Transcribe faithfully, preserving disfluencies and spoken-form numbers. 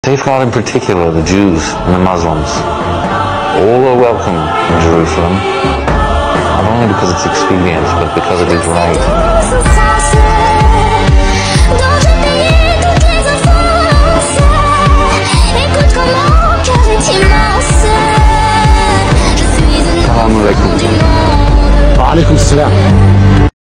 Safeguard in particular the Jews and the Muslims. All are welcome in Jerusalem, not only because it's expedient, but because it is right. Assalamu alaikum. Wa alaikum assalam.